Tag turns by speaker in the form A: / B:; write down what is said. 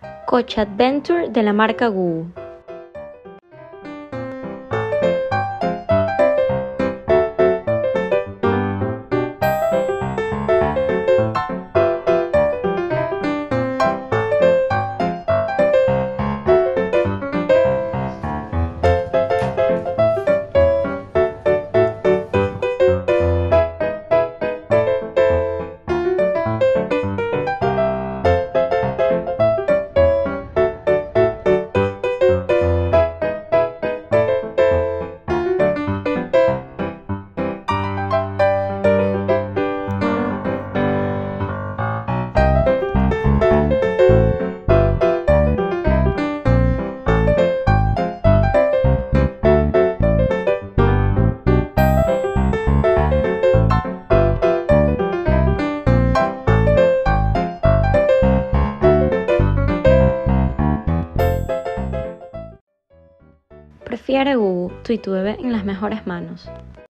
A: Coche Adventure de la marca Goo. Prefiere Goo, tú y tu bebé en las mejores manos.